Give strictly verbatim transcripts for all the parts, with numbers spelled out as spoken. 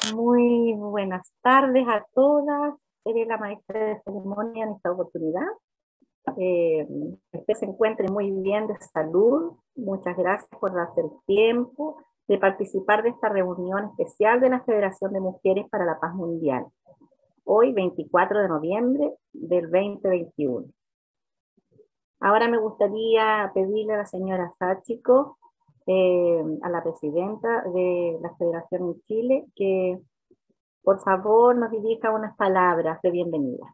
Muy buenas tardes a todas. Seré la maestra de ceremonia en esta oportunidad. Eh, que se encuentre muy bien de salud. Muchas gracias por darse el tiempo de participar de esta reunión especial de la Federación de Mujeres para la Paz Mundial. Hoy, veinticuatro de noviembre del veinte veintiuno. Ahora me gustaría pedirle a la señora Sáchico, eh, a la presidenta de la Federación en Chile, que por favor nos dirija unas palabras de bienvenida.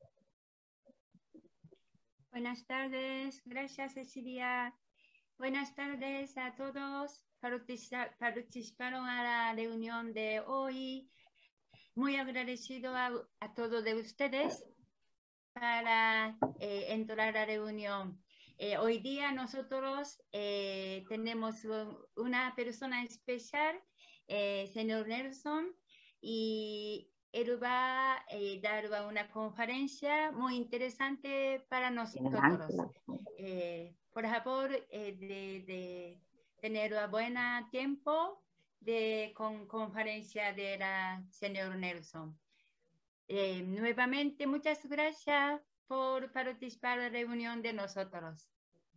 Buenas tardes, gracias Cecilia. Buenas tardes a todos. Participaron a la reunión de hoy. Muy agradecido a, a todos de ustedes para eh, entrar a la reunión. Eh, hoy día nosotros eh, tenemos una persona especial, eh, señor Nelson, y él va a eh, dar una conferencia muy interesante para nosotros. Eh, por favor, eh, de, de tener un buen tiempo de con conferencia de la señor Nelson. Eh, nuevamente, muchas gracias por participar en la reunión de nosotros.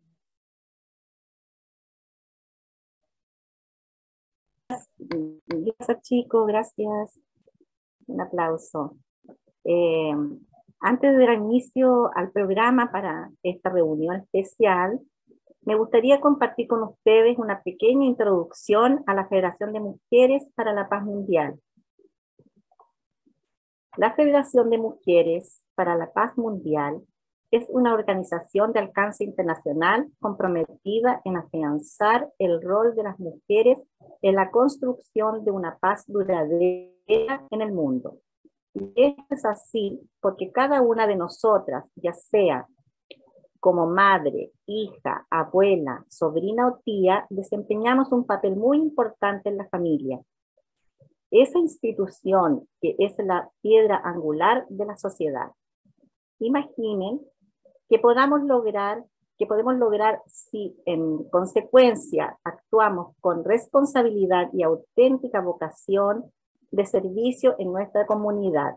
Gracias, chicos, gracias. Un aplauso. Eh, antes de dar inicio al programa para esta reunión especial, me gustaría compartir con ustedes una pequeña introducción a la Federación de Mujeres para la Paz Mundial. La Federación de Mujeres para la Paz Mundial es una organización de alcance internacional comprometida en afianzar el rol de las mujeres en la construcción de una paz duradera en el mundo. Y esto es así porque cada una de nosotras, ya sea como madre, hija, abuela, sobrina o tía, desempeñamos un papel muy importante en la familia. Esa institución que es la piedra angular de la sociedad. Imaginen que podamos lograr, que podemos lograr si en consecuencia actuamos con responsabilidad y auténtica vocación de servicio en nuestra comunidad.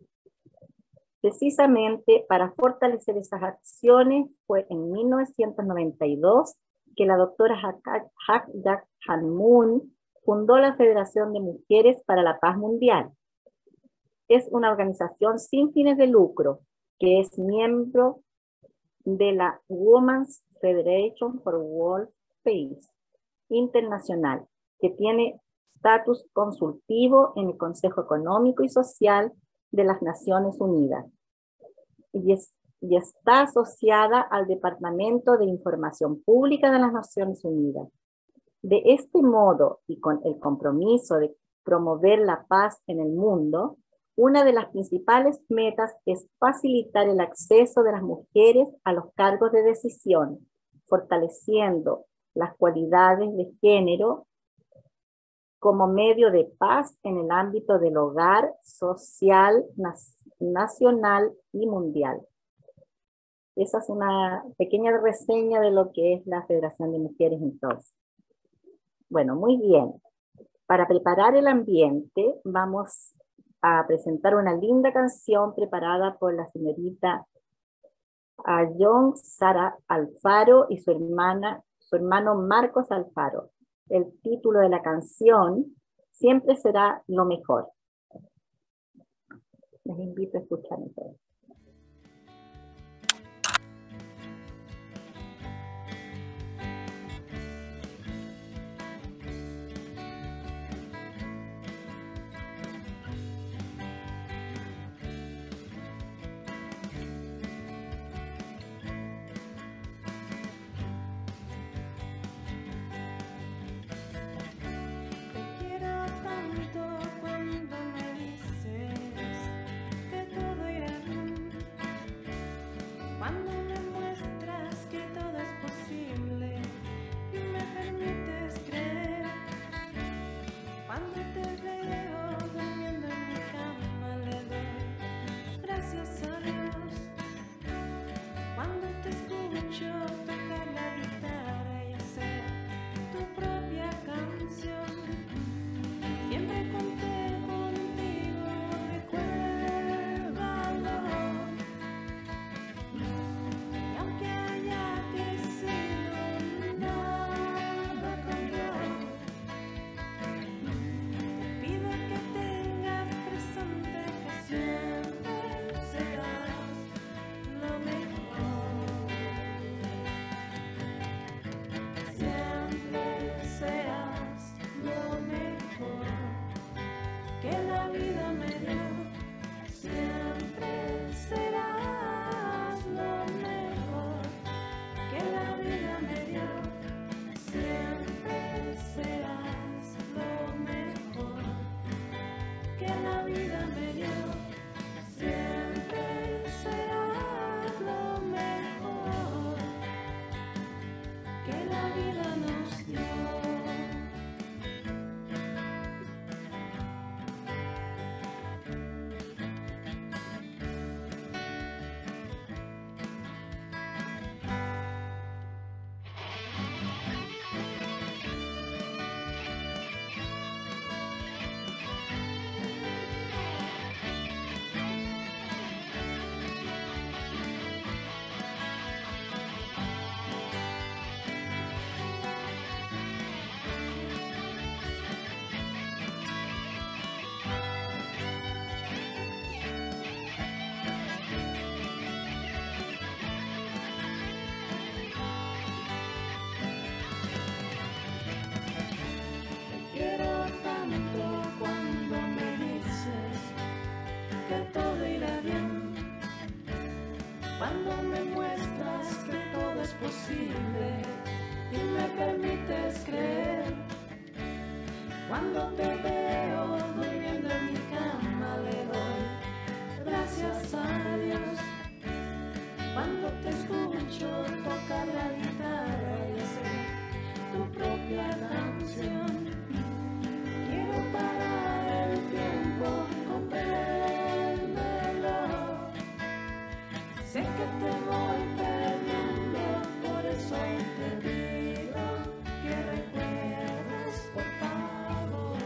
Precisamente para fortalecer esas acciones fue en mil novecientos noventa y dos que la doctora Hak Jak Han Moon fundó la Federación de Mujeres para la Paz Mundial. Es una organización sin fines de lucro que es miembro de la Women's Federation for World Peace Internacional, que tiene estatus consultivo en el Consejo Económico y Social de las Naciones Unidas y, es, y está asociada al Departamento de Información Pública de las Naciones Unidas. De este modo, y con el compromiso de promover la paz en el mundo, una de las principales metas es facilitar el acceso de las mujeres a los cargos de decisión, fortaleciendo las cualidades de género como medio de paz en el ámbito del hogar, social, nacional y mundial. Esa es una pequeña reseña de lo que es la Federación de Mujeres entonces. Bueno, muy bien. Para preparar el ambiente, vamos a presentar una linda canción preparada por la señorita Ayon Sara Alfaro y su hermana, su hermano Marcos Alfaro. El título de la canción, Siempre será lo mejor. Les invito a escuchar entonces. Cuando me dices que todo irá Cuando te veo durmiendo en mi cama le doy gracias a Dios. Cuando te escucho tocar la guitarra y hacer tu propia canción, quiero parar el tiempo, compréndelo. Sé que te voy perdiendo, por eso te digo que recuerdes, por favor.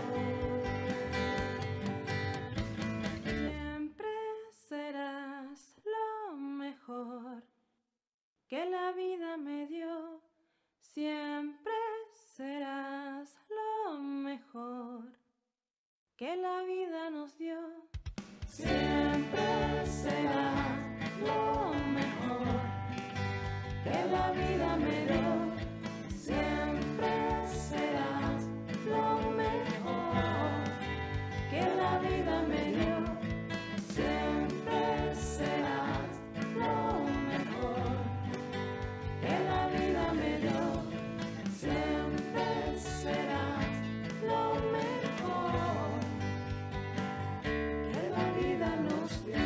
Siempre serás lo mejor que la vida me dio. Siempre serás lo mejor que la vida nos dio. Siempre serás lo mejor que la vida me dio. Siempre serás lo mejor que la vida me dio. Siempre serás lo mejor que la vida me dio. Siempre serás lo mejor que la vida nos dio.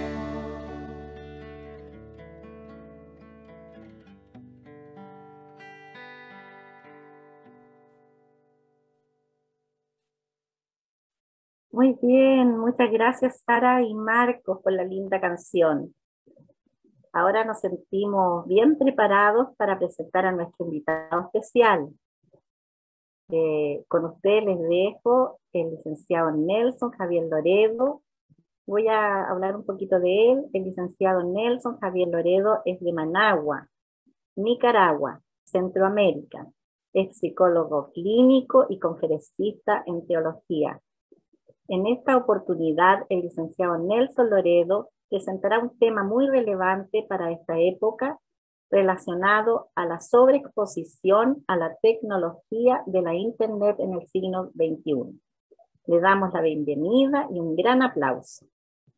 Muy bien, muchas gracias Sara y Marcos por la linda canción. Ahora nos sentimos bien preparados para presentar a nuestro invitado especial. Eh, con ustedes les dejo el licenciado Nelson Javier Loredo. Voy a hablar un poquito de él. El licenciado Nelson Javier Loredo es de Managua, Nicaragua, Centroamérica. Es psicólogo clínico y conferencista en teología. En esta oportunidad, el licenciado Nelson Loredo presentará un tema muy relevante para esta época relacionado a la sobreexposición a la tecnología de la Internet en el siglo veintiuno. Le damos la bienvenida y un gran aplauso.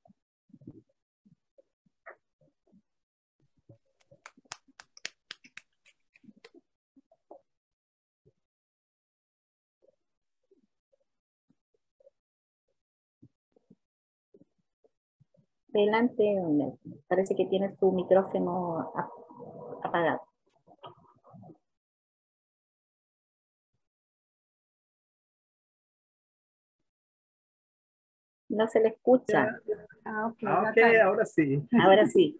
Adelante, don Nelson. Parece que tienes tu micrófono apagado. No se le escucha. Ah, ok, ah, okay, ahora sí. Ahora sí.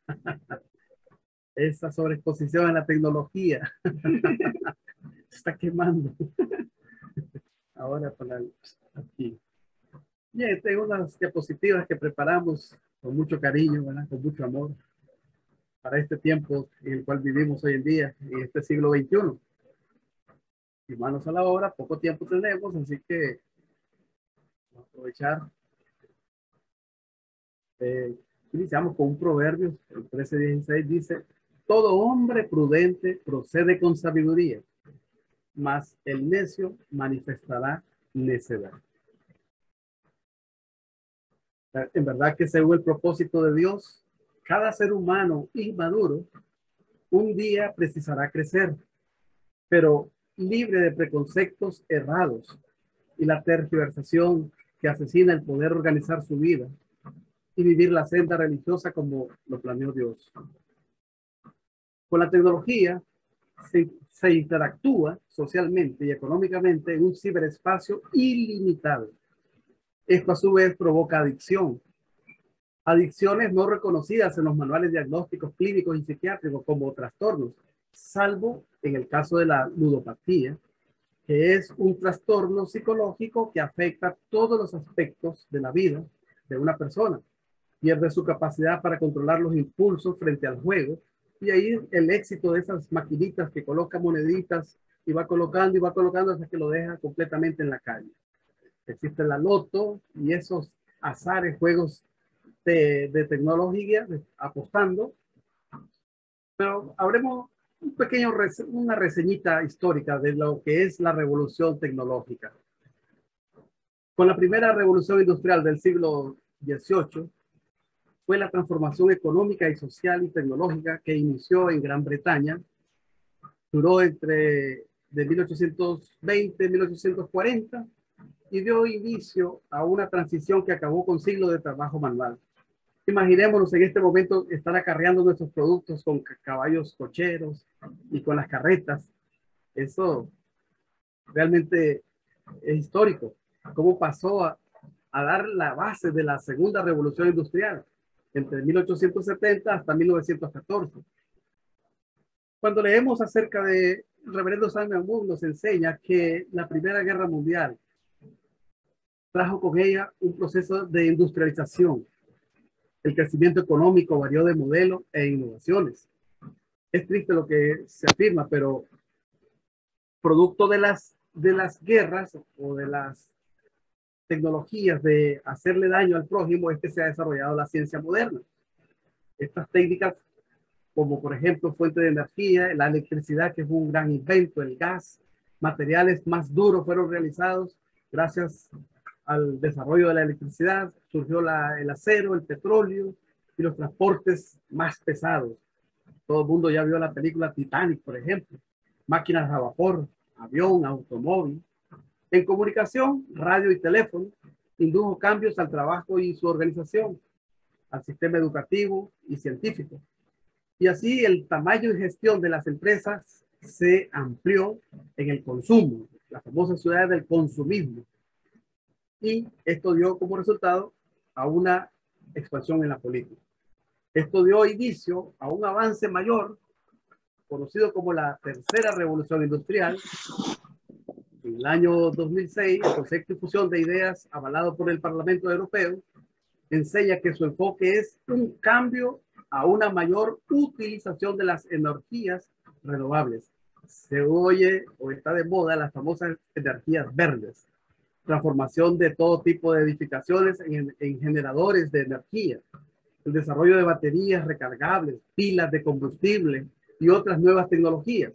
Esa sobreexposición a la tecnología. Está quemando. Ahora para aquí. Bien, tengo unas diapositivas que preparamos con mucho cariño, ¿verdad? Con mucho amor para este tiempo en el cual vivimos hoy en día, en este siglo veintiuno. Y manos a la obra, poco tiempo tenemos, así que vamos a aprovechar. Eh, iniciamos con un proverbio, el trece dieciséis dice: todo hombre prudente procede con sabiduría, mas el necio manifestará necedad. En verdad que según el propósito de Dios, cada ser humano inmaduro un día precisará crecer, pero libre de preconceptos errados y la tergiversación que asesina el poder organizar su vida y vivir la senda religiosa como lo planeó Dios. Con la tecnología se, se interactúa socialmente y económicamente en un ciberespacio ilimitado. Esto a su vez provoca adicción. Adicciones no reconocidas en los manuales diagnósticos clínicos y psiquiátricos como trastornos, salvo en el caso de la ludopatía, que es un trastorno psicológico que afecta todos los aspectos de la vida de una persona. Pierde su capacidad para controlar los impulsos frente al juego, y ahí el éxito de esas maquinitas que coloca moneditas y va colocando y va colocando hasta que lo deja completamente en la calle. Existe la loto y esos azares, juegos de, de tecnología, de, apostando. Pero habremos un pequeño, una reseñita histórica de lo que es la revolución tecnológica. Con la primera revolución industrial del siglo dieciocho, fue la transformación económica y social y tecnológica que inició en Gran Bretaña. Duró entre de mil ochocientos veinte a mil ochocientos cuarenta y dio inicio a una transición que acabó con siglos de trabajo manual. Imaginémonos en este momento estar acarreando nuestros productos con caballos cocheros y con las carretas. Eso realmente es histórico. Cómo pasó a, a dar la base de la segunda revolución industrial entre mil ochocientos setenta hasta mil novecientos catorce. Cuando leemos acerca de el reverendo Samuel Moore, nos enseña que la Primera Guerra Mundial trajo con ella un proceso de industrialización. El crecimiento económico varió de modelo e innovaciones. Es triste lo que se afirma, pero producto de las, de las guerras o de las tecnologías de hacerle daño al prójimo es que se ha desarrollado la ciencia moderna. Estas técnicas, como por ejemplo fuente de energía, la electricidad, que fue un gran invento, el gas, materiales más duros fueron realizados gracias al desarrollo de la electricidad, surgió la, el acero, el petróleo y los transportes más pesados. Todo el mundo ya vio la película Titanic, por ejemplo. Máquinas a vapor, avión, automóvil. En comunicación, radio y teléfono, indujo cambios al trabajo y su organización, al sistema educativo y científico. Y así el tamaño y gestión de las empresas se amplió en el consumo, la famosa ciudad del consumismo. Y esto dio como resultado a una expansión en la política. Esto dio inicio a un avance mayor, conocido como la tercera revolución industrial. En el año dos mil seis, el Consejo de Difusión de Ideas, avalado por el Parlamento Europeo, enseña que su enfoque es un cambio a una mayor utilización de las energías renovables. Se oye o está de moda las famosas energías verdes. Transformación de todo tipo de edificaciones en, en generadores de energía, el desarrollo de baterías recargables, pilas de combustible y otras nuevas tecnologías,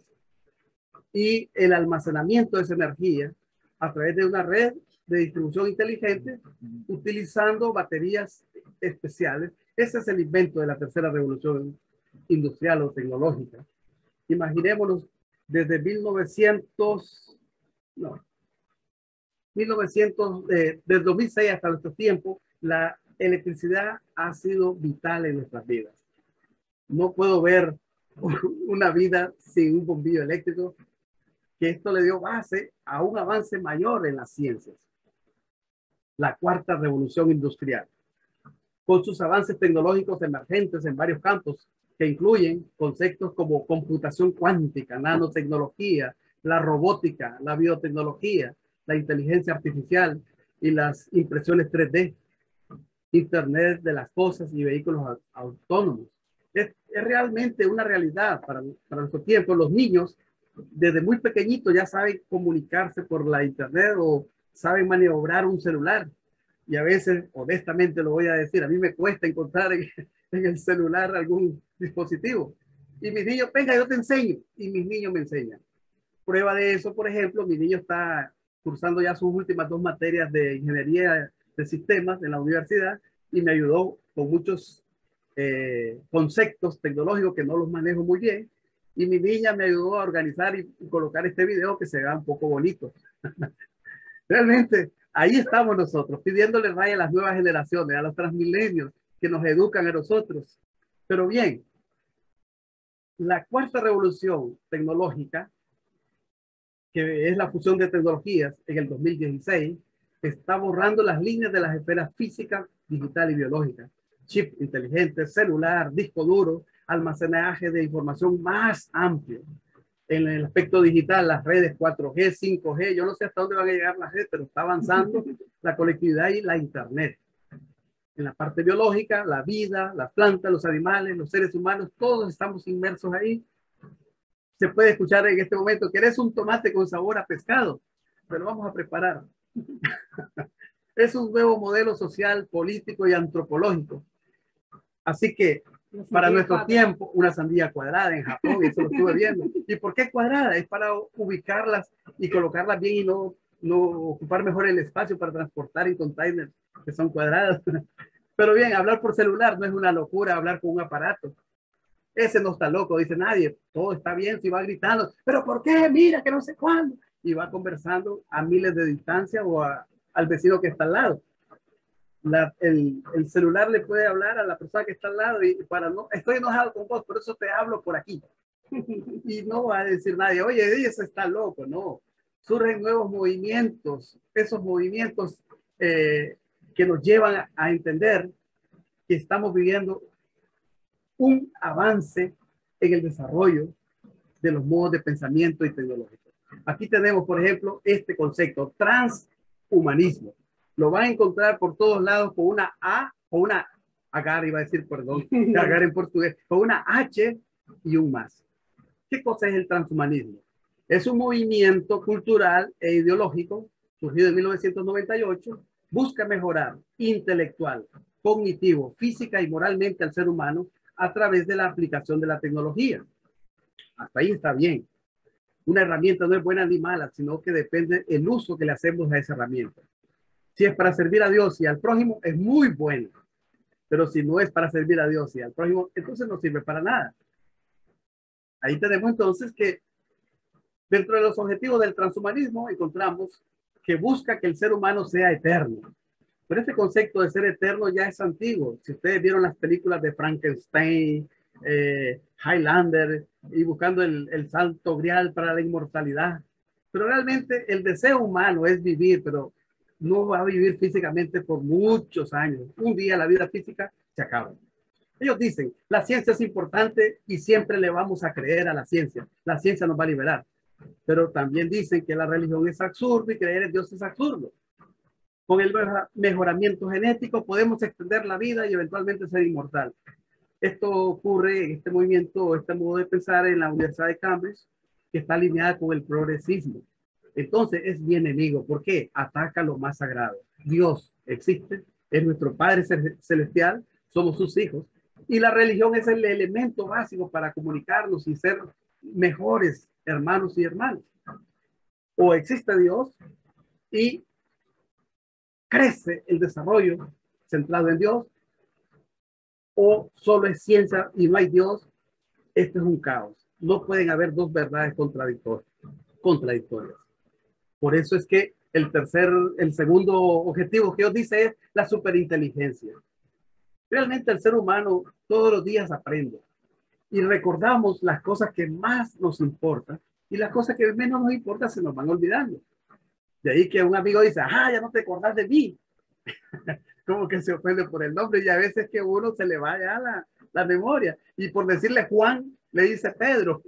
y el almacenamiento de esa energía a través de una red de distribución inteligente utilizando baterías especiales. Ese es el invento de la tercera revolución industrial o tecnológica. Imaginémonos desde mil novecientos, no, mil novecientos, eh, desde dos mil seis hasta nuestro tiempo, la electricidad ha sido vital en nuestras vidas. No puedo ver una vida sin un bombillo eléctrico, que esto le dio base a un avance mayor en las ciencias. La cuarta revolución industrial, con sus avances tecnológicos emergentes en varios campos, que incluyen conceptos como computación cuántica, nanotecnología, la robótica, la biotecnología, la inteligencia artificial y las impresiones tres D, Internet de las cosas y vehículos autónomos. Es, es realmente una realidad para, para nuestro tiempo. Los niños desde muy pequeñitos ya saben comunicarse por la Internet o saben maniobrar un celular. Y a veces, honestamente lo voy a decir, a mí me cuesta encontrar en, en el celular algún dispositivo. Y mis niños, venga, yo te enseño. Y mis niños me enseñan. Prueba de eso, por ejemplo, mi niño está cursando ya sus últimas dos materias de ingeniería de sistemas en la universidad y me ayudó con muchos eh, conceptos tecnológicos que no los manejo muy bien. Y mi niña me ayudó a organizar y, y colocar este video que se vea un poco bonito. Realmente, ahí estamos nosotros, pidiéndole raya a las nuevas generaciones, a los transmilenios que nos educan a nosotros. Pero bien, la cuarta revolución tecnológica, que es la fusión de tecnologías en el dos mil dieciséis, está borrando las líneas de las esferas física, digital y biológica. Chip inteligente, celular, disco duro, almacenaje de información más amplio. En el aspecto digital, las redes cuatro G, cinco G, yo no sé hasta dónde van a llegar las redes, pero está avanzando la conectividad y la internet. En la parte biológica, la vida, las plantas, los animales, los seres humanos, todos estamos inmersos ahí. Se puede escuchar en este momento, ¿querés un tomate con sabor a pescado? Pero vamos a preparar. Es un nuevo modelo social, político y antropológico. Así que para nuestro tiempo, una sandía cuadrada en Japón, eso lo estuve viendo. ¿Y por qué cuadrada? Es para ubicarlas y colocarlas bien y no, no ocupar mejor el espacio para transportar en containers que son cuadrados. Pero bien, hablar por celular no es una locura, hablar con un aparato. Ese no está loco, dice nadie. Todo está bien si va gritando. ¿Pero por qué? Mira, que no sé cuándo. Y va conversando a miles de distancia o a al vecino que está al lado. La, el, el celular le puede hablar a la persona que está al lado y para no, estoy enojado con vos, por eso te hablo por aquí. Y no va a decir nadie, oye, ese está loco, no. Surgen nuevos movimientos, esos movimientos eh, que nos llevan a, a entender que estamos viviendo un avance en el desarrollo de los modos de pensamiento y tecnológico. Aquí tenemos, por ejemplo, este concepto, transhumanismo. Lo van a encontrar por todos lados con una A o una, agar iba a decir, perdón, agar en portugués, con una H y un más. ¿Qué cosa es el transhumanismo? Es un movimiento cultural e ideológico surgido en mil novecientos noventa y ocho, busca mejorar intelectual, cognitivo, física y moralmente al ser humano a través de la aplicación de la tecnología. Hasta ahí está bien. Una herramienta no es buena ni mala, sino que depende del uso que le hacemos a esa herramienta. Si es para servir a Dios y al prójimo, es muy bueno. Pero si no es para servir a Dios y al prójimo, entonces no sirve para nada. Ahí tenemos entonces que dentro de los objetivos del transhumanismo encontramos que busca que el ser humano sea eterno. Pero este concepto de ser eterno ya es antiguo. Si ustedes vieron las películas de Frankenstein, eh, Highlander y buscando el, el santo grial para la inmortalidad. Pero realmente el deseo humano es vivir, pero no va a vivir físicamente por muchos años. Un día la vida física se acaba. Ellos dicen, la ciencia es importante y siempre le vamos a creer a la ciencia. La ciencia nos va a liberar. Pero también dicen que la religión es absurdo y creer en Dios es absurdo. Con el mejoramiento genético podemos extender la vida y eventualmente ser inmortal. Esto ocurre en este movimiento, este modo de pensar en la Universidad de Cambridge, que está alineada con el progresismo. Entonces es mi enemigo. ¿Por qué? Ataca lo más sagrado. Dios existe, es nuestro Padre Celestial, somos sus hijos. Y la religión es el elemento básico para comunicarnos y ser mejores hermanos y hermanas. O existe Dios y crece el desarrollo centrado en Dios, o solo es ciencia y no hay Dios. Esto es un caos. No pueden haber dos verdades contradictorias. contradictorias. Por eso es que el tercer, el segundo objetivo que Dios dice es la superinteligencia. Realmente el ser humano todos los días aprende y recordamos las cosas que más nos importan y las cosas que menos nos importan se nos van olvidando. De ahí que un amigo dice, ah, ya no te acordás de mí. Como que se ofende por el nombre y a veces que uno se le va ya la, la memoria. Y por decirle Juan, le dice Pedro.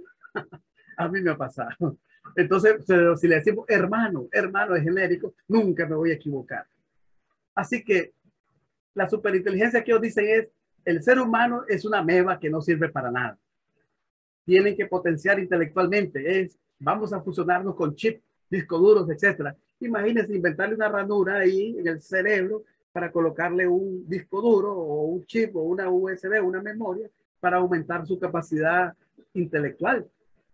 A mí me ha pasado. Entonces, si le decimos hermano, hermano es genérico, nunca me voy a equivocar. Así que la superinteligencia que ellos dicen es, el ser humano es una meba que no sirve para nada. Tienen que potenciar intelectualmente. Es, vamos a fusionarnos con chips, discos duros, etcétera. Imagínense inventarle una ranura ahí en el cerebro para colocarle un disco duro o un chip o una U S B, una memoria, para aumentar su capacidad intelectual.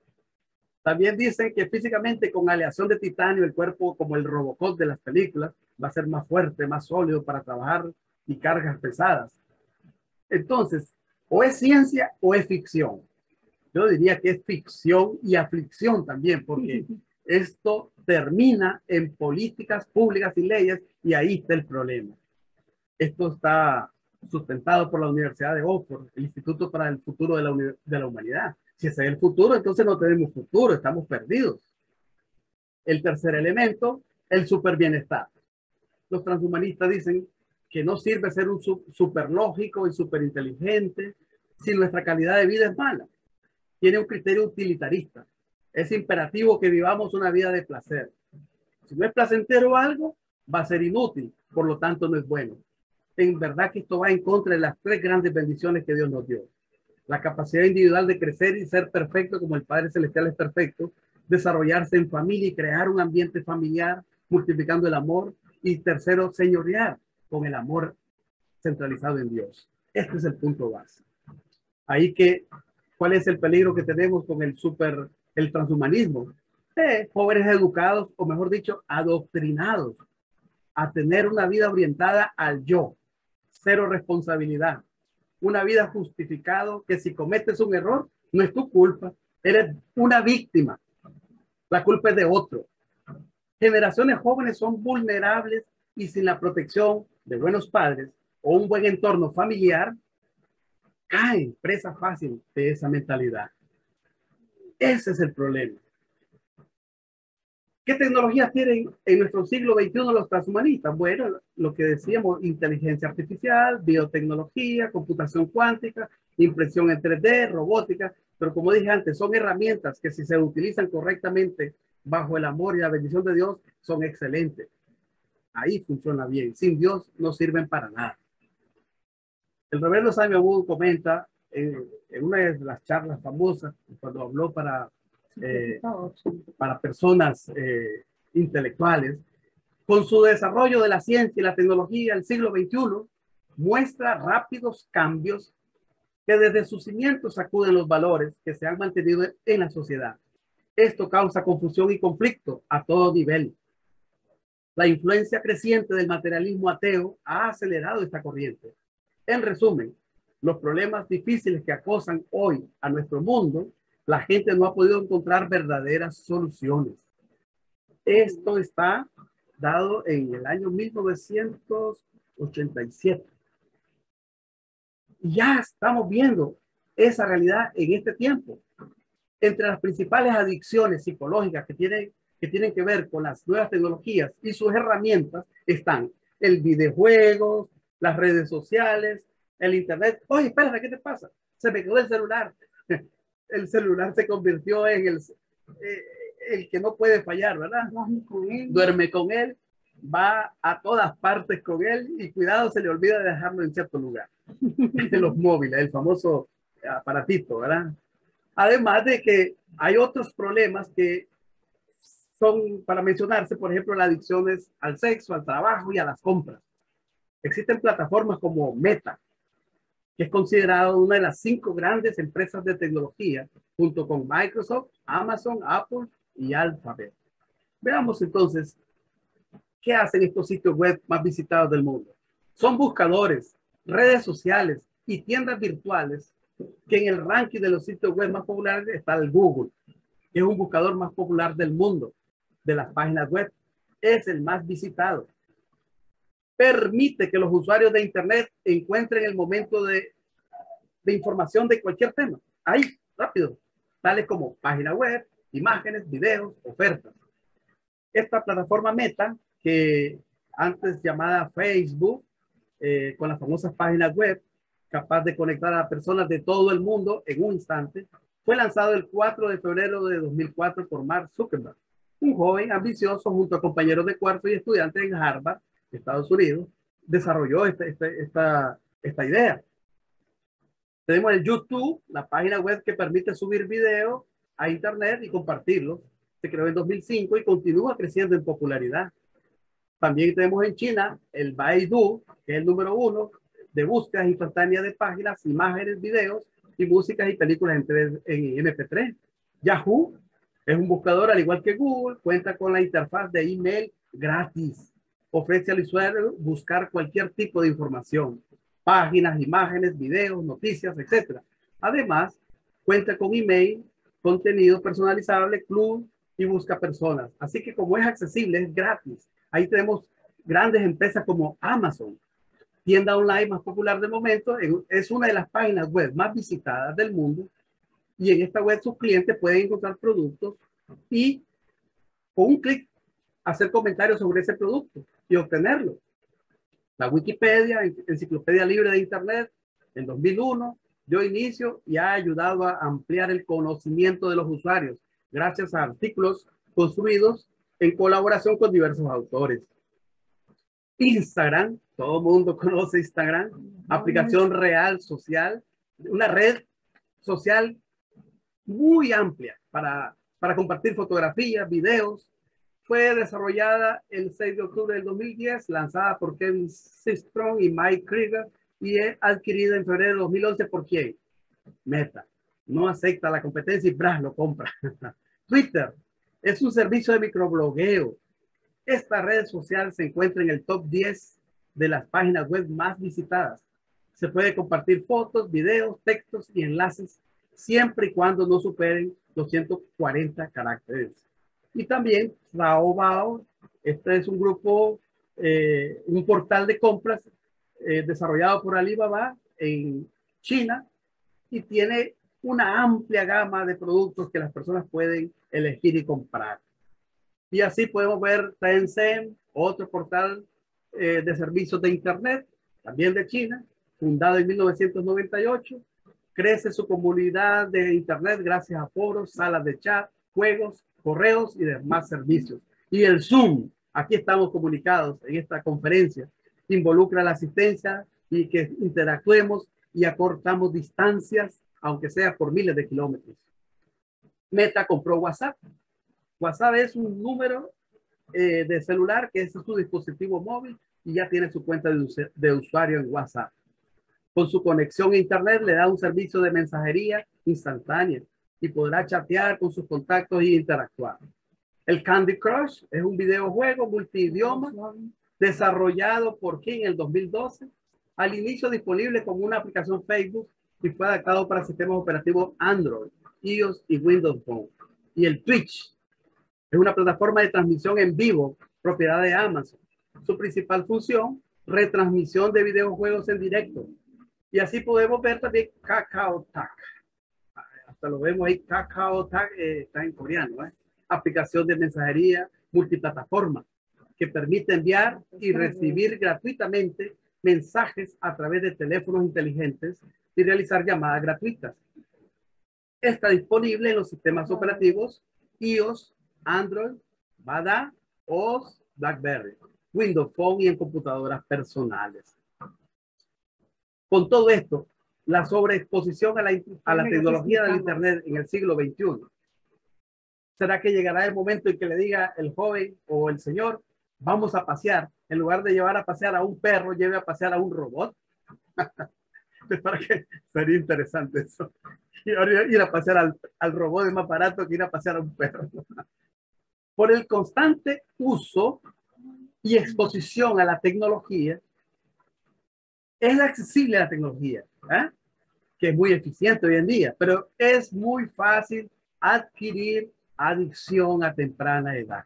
También dicen que físicamente con aleación de titanio el cuerpo, como el Robocop de las películas, va a ser más fuerte, más sólido para trabajar y cargas pesadas. Entonces, o es ciencia o es ficción. Yo diría que es ficción y aflicción también, porque esto termina en políticas públicas y leyes y ahí está el problema. Esto está sustentado por la Universidad de Oxford, el Instituto para el Futuro de la, de la Humanidad. Si ese es el futuro, entonces no tenemos futuro, estamos perdidos. El tercer elemento, el superbienestar. Los transhumanistas dicen que no sirve ser un superlógico y superinteligente si nuestra calidad de vida es mala. Tiene un criterio utilitarista. Es imperativo que vivamos una vida de placer. Si no es placentero algo, va a ser inútil, por lo tanto no es bueno. En verdad que esto va en contra de las tres grandes bendiciones que Dios nos dio. La capacidad individual de crecer y ser perfecto como el Padre Celestial es perfecto, desarrollarse en familia y crear un ambiente familiar, multiplicando el amor, y tercero, señorear con el amor centralizado en Dios. Este es el punto base. Ahí que, ¿cuál es el peligro que tenemos con el super, el transhumanismo? Eh, jóvenes educados, o mejor dicho, adoctrinados a tener una vida orientada al yo, cero responsabilidad, una vida justificado que si cometes un error, no es tu culpa, eres una víctima, la culpa es de otro. Generaciones jóvenes son vulnerables y sin la protección de buenos padres o un buen entorno familiar, caen presa fácil de esa mentalidad. Ese es el problema. ¿Qué tecnologías tienen en nuestro siglo veintiuno los transhumanistas? Bueno, lo que decíamos, inteligencia artificial, biotecnología, computación cuántica, impresión en tres D, robótica, pero como dije antes, son herramientas que si se utilizan correctamente bajo el amor y la bendición de Dios, son excelentes. Ahí funciona bien. Sin Dios no sirven para nada. El reverendo Samuel Wood comenta en, en una de las charlas famosas, cuando habló para, eh, para personas eh, intelectuales, con su desarrollo de la ciencia y la tecnología del siglo veintiuno, muestra rápidos cambios que desde sus cimientos sacuden los valores que se han mantenido en la sociedad. Esto causa confusión y conflicto a todo nivel. La influencia creciente del materialismo ateo ha acelerado esta corriente. En resumen, los problemas difíciles que acosan hoy a nuestro mundo, la gente no ha podido encontrar verdaderas soluciones. Esto está dado en el año mil novecientos ochenta y siete. Ya estamos viendo esa realidad en este tiempo. Entre las principales adicciones psicológicas que tienen, que tienen que ver con las nuevas tecnologías y sus herramientas están el videojuego, las redes sociales, el internet. Oye, espérate, ¿qué te pasa? Se me quedó el celular. El celular se convirtió en el, eh, el que no puede fallar, ¿verdad? Duerme con él, va a todas partes con él y cuidado, se le olvida de dejarlo en cierto lugar. Los móviles, el famoso aparatito, ¿verdad? Además de que hay otros problemas que son para mencionarse, por ejemplo, las adicciones al sexo, al trabajo y a las compras. Existen plataformas como Meta, que es considerado una de las cinco grandes empresas de tecnología, junto con Microsoft, Amazon, Apple y Alphabet. Veamos entonces, ¿qué hacen estos sitios web más visitados del mundo? Son buscadores, redes sociales y tiendas virtuales que en el ranking de los sitios web más populares está el Google, que es un buscador más popular del mundo, de las páginas web. Es el más visitado. Permite que los usuarios de Internet encuentren el momento de, de información de cualquier tema. Ahí, rápido. Tales como página web, imágenes, videos, ofertas. Esta plataforma Meta, que antes llamada Facebook, eh, con las famosas páginas web, capaz de conectar a personas de todo el mundo en un instante, fue lanzado el cuatro de febrero de dos mil cuatro por Mark Zuckerberg, un joven ambicioso junto a compañeros de cuarto y estudiantes en Harvard, Estados Unidos, desarrolló esta, esta, esta, esta idea. Tenemos el YouTube, la página web que permite subir videos a internet y compartirlos. Se creó en dos mil cinco y continúa creciendo en popularidad. También tenemos en China el Baidu, que es el número uno de búsquedas instantáneas de páginas, imágenes, videos y músicas y películas en, en eme pe tres. Yahoo es un buscador al igual que Google, cuenta con la interfaz de email gratis. Ofrece al usuario buscar cualquier tipo de información, páginas, imágenes, videos, noticias, etcétera. Además, cuenta con email, contenido personalizable, club y busca personas. Así que como es accesible, es gratis. Ahí tenemos grandes empresas como Amazon, tienda online más popular del momento, es una de las páginas web más visitadas del mundo y en esta web sus clientes pueden encontrar productos y con un clic hacer comentarios sobre ese producto y obtenerlo. La Wikipedia, Enciclopedia Libre de Internet, en dos mil uno dio inicio y ha ayudado a ampliar el conocimiento de los usuarios gracias a artículos construidos en colaboración con diversos autores. Instagram, todo el mundo conoce Instagram, aplicación real social, una red social muy amplia para, para compartir fotografías, videos. Fue desarrollada el seis de octubre del dos mil diez, lanzada por Kevin Systrom y Mike Krieger y es adquirida en febrero de dos mil once por quién? Meta. No acepta la competencia y ¡bras! Lo compra. Twitter es un servicio de microblogueo. Esta red social se encuentra en el top diez de las páginas web más visitadas. Se puede compartir fotos, videos, textos y enlaces siempre y cuando no superen los ciento cuarenta caracteres. Y también Taobao, este es un grupo eh, un portal de compras eh, desarrollado por Alibaba en China y tiene una amplia gama de productos que las personas pueden elegir y comprar. Y así podemos ver Tencent, otro portal eh, de servicios de Internet, también de China, fundado en mil novecientos noventa y ocho. Crece su comunidad de Internet gracias a foros, salas de chat, juegos, correos y demás servicios. Y el Zoom, aquí estamos comunicados en esta conferencia, involucra la asistencia y que interactuemos y acortamos distancias, aunque sea por miles de kilómetros. Meta compró WhatsApp. WhatsApp es un número eh, de celular que es su dispositivo móvil y ya tiene su cuenta de, de usuario en WhatsApp. Con su conexión a Internet le da un servicio de mensajería instantánea y podrá chatear con sus contactos y interactuar. El Candy Crush es un videojuego multidioma desarrollado por King en el dos mil doce. Al inicio disponible como una aplicación Facebook y fue adaptado para sistemas operativos Android, iOS y Windows Phone. Y el Twitch es una plataforma de transmisión en vivo, propiedad de Amazon. Su principal función, retransmisión de videojuegos en directo. Y así podemos ver también KakaoTalk. Hasta lo vemos ahí, KakaoTalk eh, está en coreano. ¿eh? Aplicación de mensajería multiplataforma que permite enviar y recibir gratuitamente mensajes a través de teléfonos inteligentes y realizar llamadas gratuitas. Está disponible en los sistemas operativos iOS, Android, Bada, O S, BlackBerry, Windows Phone y en computadoras personales. Con todo esto, la sobreexposición a la, a la tecnología del Internet en el siglo veintiuno. ¿Será que llegará el momento en que le diga el joven o el señor, vamos a pasear, en lugar de llevar a pasear a un perro, lleve a pasear a un robot? ¿Para qué? Sería interesante eso. Ir a pasear al, al robot es más barato que ir a pasear a un perro. Por el constante uso y exposición a la tecnología, es accesible a la tecnología, ¿eh? que es muy eficiente hoy en día, pero es muy fácil adquirir adicción a temprana edad.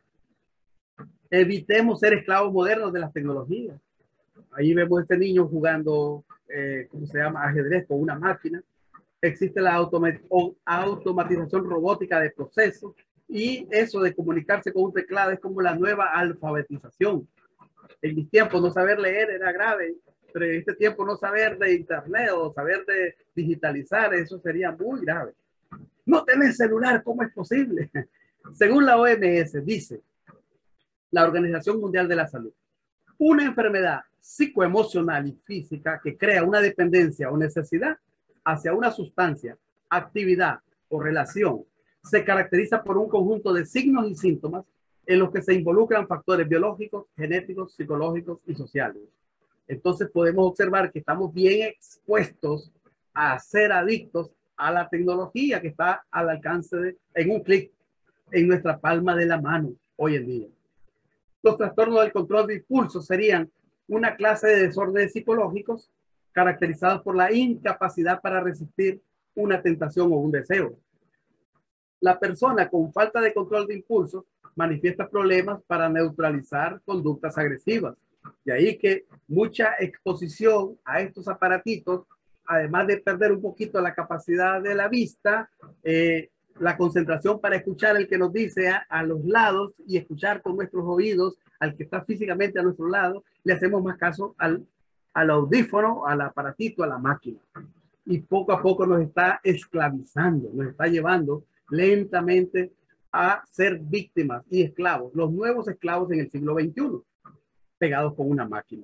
Evitemos ser esclavos modernos de las tecnologías. Ahí vemos a este niño jugando, eh, ¿cómo se llama? Ajedrez con una máquina. Existe la automa automatización robótica de procesos y eso de comunicarse con un teclado es como la nueva alfabetización. En mis tiempos no saber leer era grave, pero en este tiempo no saber de internet o saber de digitalizar, eso sería muy grave. No tenés celular, ¿cómo es posible? Según la O M S, dice la Organización Mundial de la Salud, una enfermedad psicoemocional y física que crea una dependencia o necesidad hacia una sustancia, actividad o relación se caracteriza por un conjunto de signos y síntomas en los que se involucran factores biológicos, genéticos, psicológicos y sociales. Entonces podemos observar que estamos bien expuestos a ser adictos a la tecnología que está al alcance de, en un clic, en nuestra palma de la mano hoy en día. Los trastornos del control de impulso serían una clase de desórdenes psicológicos caracterizados por la incapacidad para resistir una tentación o un deseo. La persona con falta de control de impulsos manifiesta problemas para neutralizar conductas agresivas. De ahí que mucha exposición a estos aparatitos, además de perder un poquito la capacidad de la vista, eh, la concentración para escuchar el que nos dice a, a los lados y escuchar con nuestros oídos al que está físicamente a nuestro lado, le hacemos más caso al, al audífono, al aparatito, a la máquina. Y poco a poco nos está esclavizando, nos está llevando lentamente a ser víctimas y esclavos, los nuevos esclavos en el siglo veintiuno, pegados con una máquina.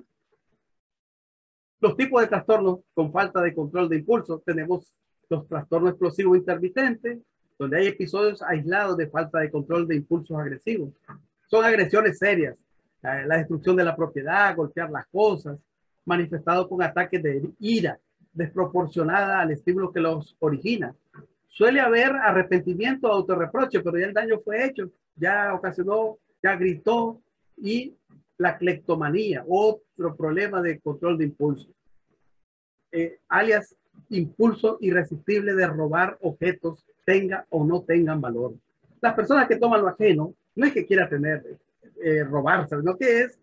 Los tipos de trastornos con falta de control de impulso, tenemos los trastornos explosivos intermitentes, donde hay episodios aislados de falta de control de impulsos agresivos. Son agresiones serias, la, la destrucción de la propiedad, golpear las cosas, manifestados con ataques de ira desproporcionada al estímulo que los origina. Suele haber arrepentimiento o autorreproche, pero ya el daño fue hecho, ya ocasionó, ya gritó. Y la cleptomanía, otro problema de control de impulso, eh, alias impulso irresistible de robar objetos, tenga o no tengan valor. Las personas que toman lo ajeno, no es que quiera tener, eh, robarse, sino que es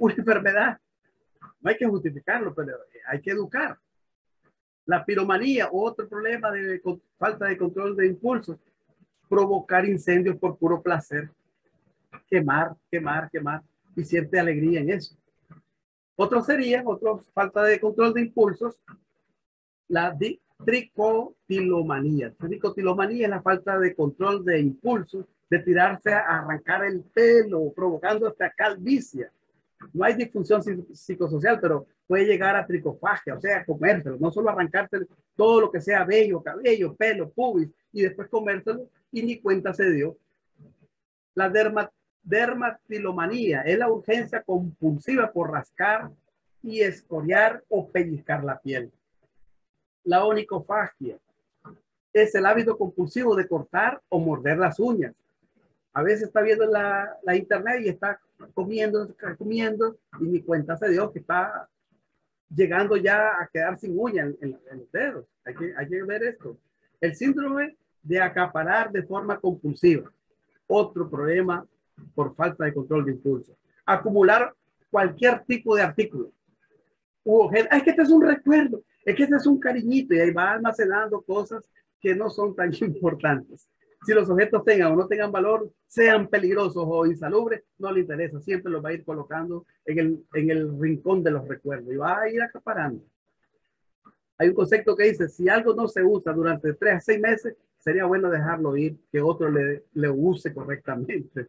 una enfermedad. No hay que justificarlo, pero hay que educar. La piromanía, otro problema de falta de control de impulsos, provocar incendios por puro placer, quemar, quemar, quemar, y siente alegría en eso. Otro sería, otra falta de control de impulsos, la tricotilomanía. Tricotilomanía es la falta de control de impulsos, de tirarse a arrancar el pelo, provocando hasta calvicie. No hay disfunción psicosocial, pero puede llegar a tricofagia, o sea, comérselo, no solo arrancarte todo lo que sea vello, cabello, pelo, pubis, y después comérselo y ni cuenta se dio. La derma, dermatilomanía es la urgencia compulsiva por rascar y escoriar o pellizcar la piel. La onicofagia es el hábito compulsivo de cortar o morder las uñas. A veces está viendo la, la internet y está comiendo, comiendo y ni cuenta se dio que está llegando ya a quedar sin uña en, en, en los dedos. Hay que, hay que ver esto. El síndrome de acaparar de forma compulsiva. Otro problema por falta de control de impulso. Acumular cualquier tipo de artículo. U objeto. Es que este es un recuerdo. Es que este es un cariñito y ahí va almacenando cosas que no son tan importantes. Si los objetos tengan o no tengan valor, sean peligrosos o insalubres, no le interesa. Siempre los va a ir colocando en el, en el rincón de los recuerdos y va a ir acaparando. Hay un concepto que dice, si algo no se usa durante tres a seis meses, sería bueno dejarlo ir, que otro le, le use correctamente.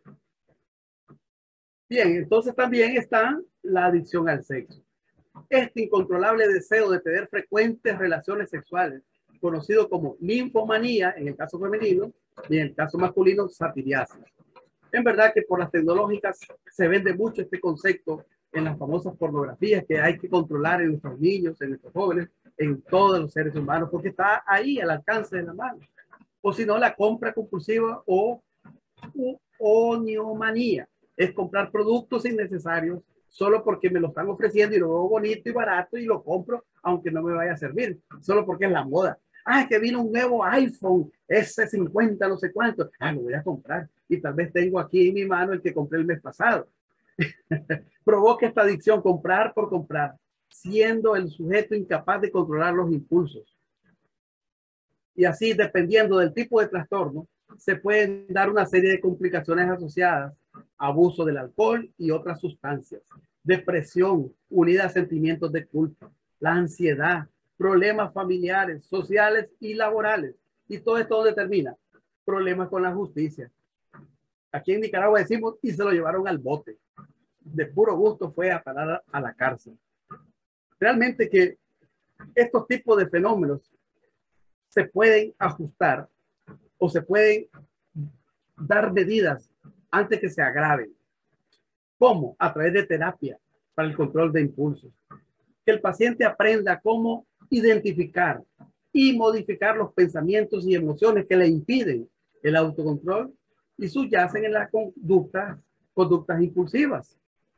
Bien, entonces también está la adicción al sexo. Este incontrolable deseo de tener frecuentes relaciones sexuales, conocido como linfomanía en el caso femenino y en el caso masculino satiriasis. En verdad que por las tecnológicas se vende mucho este concepto en las famosas pornografías que hay que controlar en nuestros niños, en nuestros jóvenes, en todos los seres humanos, porque está ahí al alcance de la mano. O si no, la compra compulsiva o oniomanía es comprar productos innecesarios solo porque me lo están ofreciendo y lo veo bonito y barato y lo compro aunque no me vaya a servir, solo porque es la moda. Ah, que vino un nuevo iPhone ese cincuenta, no sé cuánto. Ah, lo voy a comprar. Y tal vez tengo aquí en mi mano el que compré el mes pasado. Provoca esta adicción, comprar por comprar, siendo el sujeto incapaz de controlar los impulsos. Y así, dependiendo del tipo de trastorno, se pueden dar una serie de complicaciones asociadas a abuso del alcohol y otras sustancias. Depresión, unida a sentimientos de culpa, la ansiedad, problemas familiares, sociales y laborales. Y todo esto donde termina, problemas con la justicia. Aquí en Nicaragua decimos, y se lo llevaron al bote. De puro gusto fue a parar a la cárcel. Realmente que estos tipos de fenómenos se pueden ajustar o se pueden dar medidas antes que se agraven. ¿Cómo? A través de terapia para el control de impulsos. Que el paciente aprenda cómo identificar y modificar los pensamientos y emociones que le impiden el autocontrol y subyacen en las conductas, conductas impulsivas.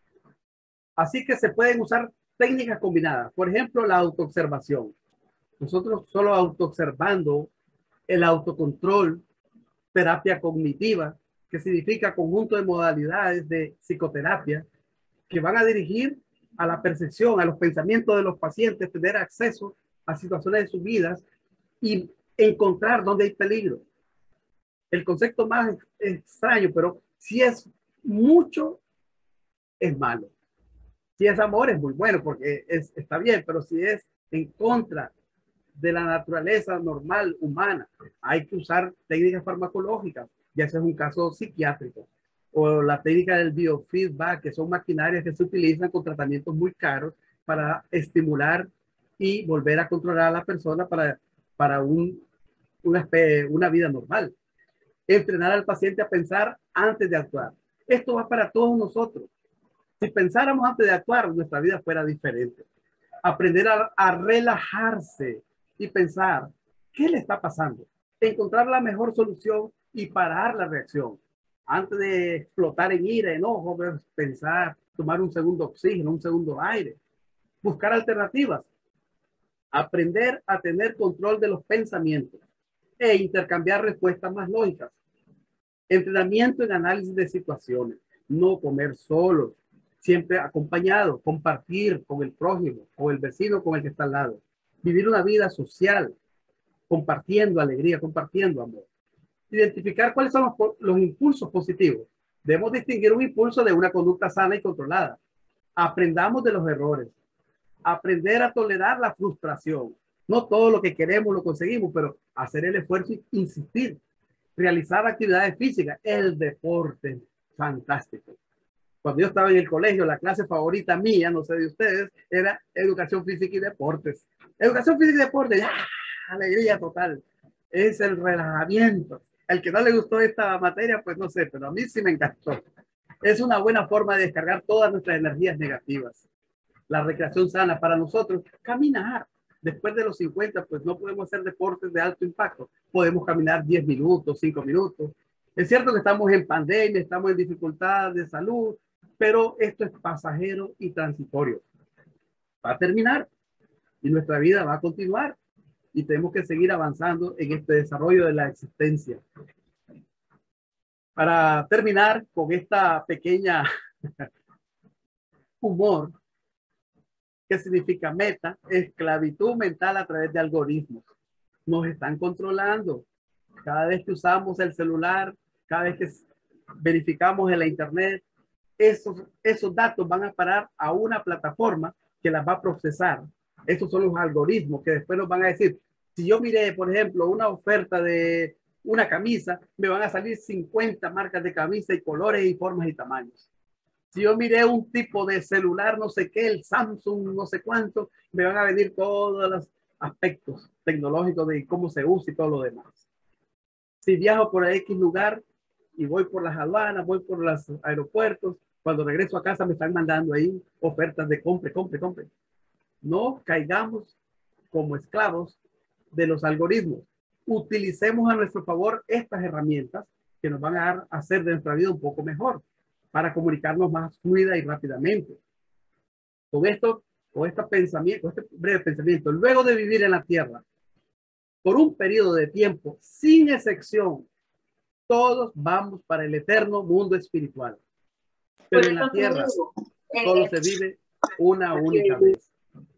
Así que se pueden usar técnicas combinadas. Por ejemplo, la autoobservación. Nosotros solo autoobservando el autocontrol, terapia cognitiva, que significa conjunto de modalidades de psicoterapia que van a dirigir a la percepción, a los pensamientos de los pacientes, tener acceso a situaciones de sus vidas y encontrar dónde hay peligro. El concepto más extraño, pero si es mucho, es malo. Si es amor, es muy bueno porque es, está bien, pero si es en contra de la naturaleza normal humana, hay que usar técnicas farmacológicas, ya ese es un caso psiquiátrico, o la técnica del biofeedback, que son maquinarias que se utilizan con tratamientos muy caros para estimular y volver a controlar a la persona para, para un, una, una vida normal. Entrenar al paciente a pensar antes de actuar. Esto va para todos nosotros. Si pensáramos antes de actuar, nuestra vida fuera diferente. Aprender a, a relajarse y pensar, ¿qué le está pasando? Encontrar la mejor solución y parar la reacción. Antes de explotar en ira, enojo, pensar, tomar un segundo oxígeno, un segundo aire. Buscar alternativas. Aprender a tener control de los pensamientos e intercambiar respuestas más lógicas. Entrenamiento en análisis de situaciones. No comer solos. siempre acompañado, compartir con el prójimo, con el vecino con el que está al lado. Vivir una vida social, compartiendo alegría, compartiendo amor. Identificar cuáles son los, los impulsos positivos. Debemos distinguir un impulso de una conducta sana y controlada. Aprendamos de los errores. Aprender a tolerar la frustración. No todo lo que queremos lo conseguimos, pero hacer el esfuerzo y insistir. Realizar actividades físicas. El deporte, fantástico. Cuando yo estaba en el colegio, la clase favorita mía, no sé de ustedes, era educación física y deportes. Educación física y deportes, ¡ah! Alegría total. Es el relajamiento. El que no le gustó esta materia, pues no sé, pero a mí sí me encantó. Es una buena forma de descargar todas nuestras energías negativas. La recreación sana para nosotros, caminar. Después de los cincuenta, pues no podemos hacer deportes de alto impacto. Podemos caminar diez minutos, cinco minutos. Es cierto que estamos en pandemia, estamos en dificultad de salud, pero esto es pasajero y transitorio. Va a terminar y nuestra vida va a continuar. Y tenemos que seguir avanzando en este desarrollo de la existencia. Para terminar con esta pequeña humor, ¿qué significa meta? Esclavitud mental a través de algoritmos. Nos están controlando. Cada vez que usamos el celular, cada vez que verificamos en la internet, esos, esos datos van a parar a una plataforma que las va a procesar. Estos son los algoritmos que después nos van a decir, si yo miré, por ejemplo, una oferta de una camisa, me van a salir cincuenta marcas de camisa y colores y formas y tamaños. Si yo miré un tipo de celular, no sé qué, el Samsung, no sé cuánto, me van a venir todos los aspectos tecnológicos de cómo se usa y todo lo demás. Si viajo por X lugar y voy por las aduanas, voy por los aeropuertos, cuando regreso a casa me están mandando ahí ofertas de compre, compre, compre. No caigamos como esclavos de los algoritmos. Utilicemos a nuestro favor estas herramientas que nos van a dar, hacer de nuestra vida un poco mejor para comunicarnos más fluida y rápidamente. Con esto, con este pensamiento, con este breve pensamiento, luego de vivir en la tierra por un periodo de tiempo, sin excepción, todos vamos para el eterno mundo espiritual. Pero en la tierra solo se vive una única vez.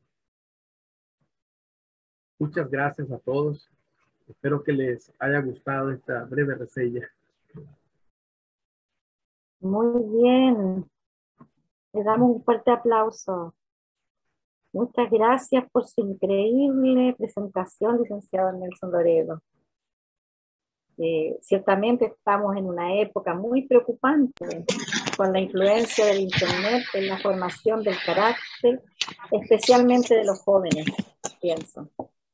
Muchas gracias a todos. Espero que les haya gustado esta breve reseña. Muy bien. Le damos un fuerte aplauso. Muchas gracias por su increíble presentación, licenciado Nelson Loredo. Eh, ciertamente estamos en una época muy preocupante con la influencia del Internet en la formación del carácter, especialmente de los jóvenes, pienso.